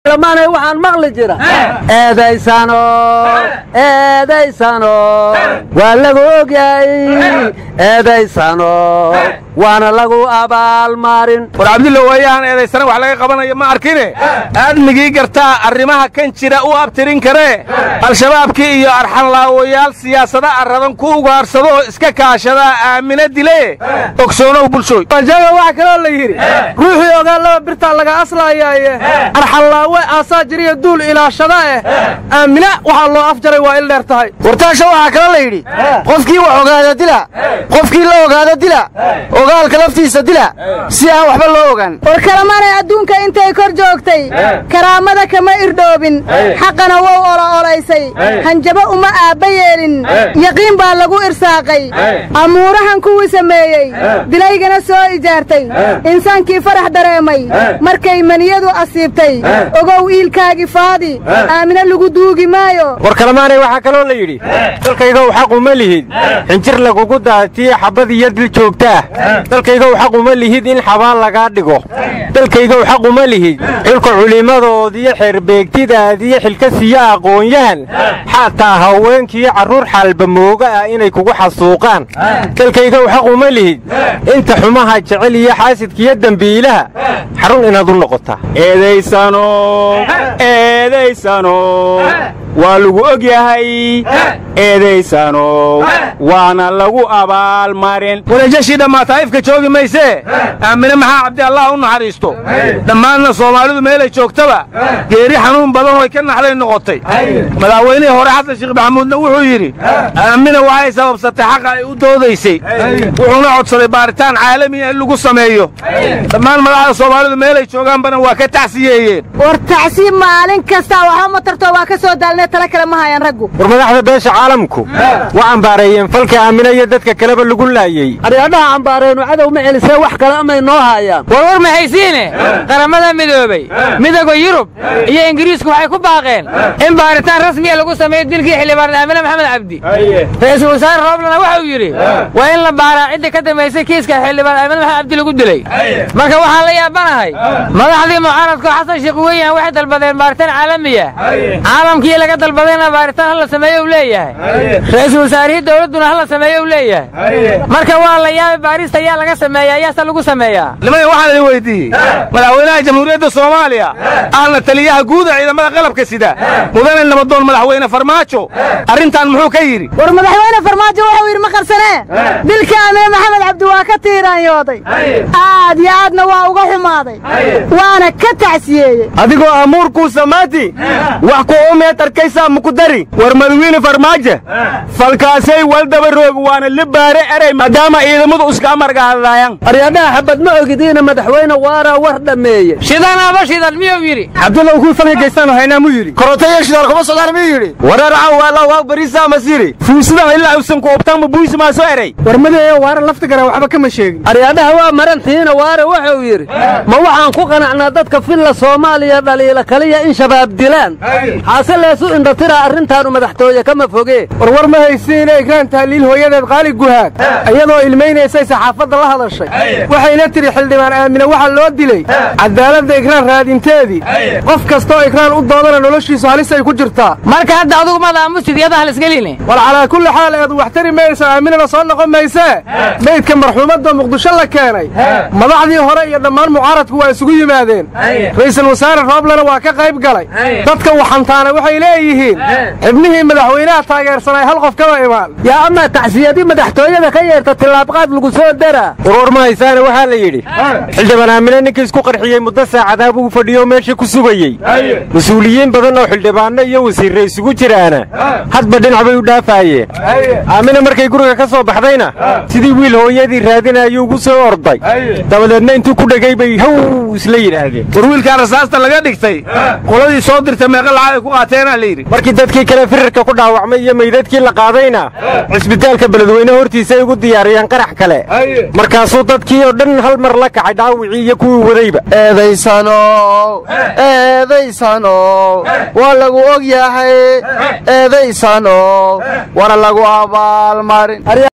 lamaanay waxaan maqli jira eedaysano waa lagu ogyahay eedaysano waana lagu abaalmarin war cabdillah waayaan eedaysana wax laga qabanayo ma arkine aadmigii gartaa arrimaha kan jira u abtirin kare al-shabaabkii iyo arxanlaawayaal siyaasada arradan ku ugaarsado oo iska kaashada aamina dile ogsoonow bulshooy wajaga waxa kale la yiri ruuxii ogaa laba birta laga aslaayay arxanlaawe aasaa jiriyo duul ilaashada aamina waxa loo afjaray waa il dheer tahay wartaasha waxa kale la yiri qofkii wax ogaada dila qofkii la ogaada dila ogaalka laftiisa dila si aan waxba loo ogaan war kalamaanay adduunka intay kor joogtay karaamada kama irdhoobin xaqana wow olaysay hanjabo uma aabba yeelin yaqiin baa lagu irsaaqay amuurahan kuwii sameeyey dilaygana soo ijaartay insaankii farax dareemay markay maniyadu asiibtay ogow iilkaagii faadi aamina lagu duugi maayo war kalamaanay waxaa kaloo la yidhi dalkaygow xaq uma lihid xinjir lagugu daatiye xabad iyo dil joogtaa dalkaygow xaq uma lihid in xabaan lagaa dhigo dalkaygow xaq uma lihid xilka culimmadoodiyo xeerbeegtidaadiyo xilka siiya aqoonyahan xataa haweenkiiyo carruur xaalbamooga ah inay kugu xasuuqaan dalkaygow xaq uma lihid inta xumaha jecel iyo xaasidkiiyo dembiilaha xarun inaad u noqotaa eedaysano waa lagu ogyahay eedaysano waana lagu abaalmarin walaajashii dhammaata ifka joogi maysee aamine maxaa cabdi allah u naxariisto dhammaanna soomaalidu meelay joogtaba geeri xanuun badan oo ay ka naxday noqotay madaxweynihii hore xasan sheekh maxamuudna wuxuu yidhi aamine waxay sababsatay xaqa ay u doodaysay wuxuuna codsaday baaritaan caalami in lagu sameeyo dhammaan madaxda soomaalidu meelay joogaanbana waa ka tacsiyeeyeen war tacsiib maalin kasta waxa ma tarto waa ka soo daalnay tala kale ma hayaan raggu war madaxda beesha caalamku waa ambaareeyeen falka aamina iyo dadka kaleba lagu laayay aryaadhaha ambaareenu cadow ma celisee wax kale amay noo haayaan war maxaysiine qaramada midoobay midowga yurub iyo ingiriisku waxay ku baaqeen in baaritaan rasmiya lagu sameeyo dilkii xildhibaan aamina maxamed cabdi ra'iisul wasaare rooblana waxa uu yidhi waa in la baaraa cidda ka dambaysay kiiska xildhibaan aamina maxamed cabdi lagu dilay marka waxaan la yaabanahay madaxdii mucaaradka xasan sheekh weeyaan waxay dalbadeen baaritaan caalamiya caalamkii laga dalbadayna baaritaan hal la sameeyo uu leeyahay ra'iisul wasaarihii dawladduna hal la sameeyo uu leeyahay marka waa la yaabay baarista ayaa laga sameeyaa ayaasa lagu sameeyaa nimay waxaan idin weydiiyey madaxweynaha jamhuuriyadda soomaaliya ahna taliyaha guuda ciidamada qalabka sida mudane nabadoon madaxweyne farmaajo arrintan muxuu ka yidhi war madaxweyne farmaajo wuxuu yidhi ma qarsanee dilka aamine maxamed cabdi waa ka tiiraanyooday aad iyo aadna waa uga xumaaday waana ka tacsiyeeyey adigoo amuurkuu samaati wax ku umeed arkaysaa muku dari war madaxweyne farmaajo falkaasay waldaba roog waana la baare eray maadaama ciidamadu iska amarga hadlaayaan aryaadhaha xabad ma ogidiina madaxweyne waara war dhameeye shidanaba shidan miyuu yidhi cabdulla kuu falka geystaan haynaa muu yidhi korotaya shidaal kuma socdaan miyuu yidhi wararaca waala waa bariisa masiri fuusida ilaa uusan ku obtaan buuys ma soo eray war madaxweyne waara lafta gara waxba kama sheegin aryaadhaha waa marantiina waara wuxuu yidhi ma waxaan ku qanacnaa dadka filla Soomaaliya dhaliila kaliya in shabaab dilaan xaase leesu indhatira arrintaanu madaxtooye kama foge war ma haysiin eegaan taaliil hooyadeed qaali guhaad ayadoo ilmeynaysay saxaafadda la hadashay waxayna tiri xildhibaan aamina waxa loo dilay cadaaladda ikraan raadinteedii qof kastoo ikraan u doodana noloshiisu halis ay ku jirtaa marka hadda adugu madaamusid yadaha la isgelina wal calaa kulli xaal eed waxtari mayso aaminana soo noqon maysee meydka marxuumadda muqdisho la keenay madaxdii hore iyo dhammaan mucaaradku waa isugu yimaadeen ra'iisul wasaare rooblana waa ka qayb galay dadka waxantaana waxay leeyihiin xibnihii madaxweynaha taageersanay hal qof kaba imaan yaa ama tacsiyadii madaxtooyada ka yeerta tilaabqaad lagu soo dara war ma haysaana waxaa la yidhi xildhibaan aamina ninkii isku qarxiyey muddo saacadaha buu fadhiyo meesha ku sugayey mas-uuliyiin badan oo xildhibaano iyo wasiirre isugu jiraana hadba dhinac bay u dhaafaayeen aamina markay guriga ka soo baxdayna sidii wiil hooyadii raadinayuu ugu soo orday dabadeedna intuu ku dhegay bay haw isla yidhaahdeen war wiilkaan rasaasta laga dhigtay qoladii soo dirtay meeqa lacag ay ku qaateenaa la yidhi markii dadkii kale firarka ku dhaawacmay iyo meydadkii la qaadayna cisbitaalka beledweyne hortiisa ay ugu diyaariyeen qarax kale markaasuu dadkii oo dhan hal mar la kacay dhaawicii iyo kuwii wadayba eedaysano waa lagu ogyahay eedaysano waana lagu abaalmarin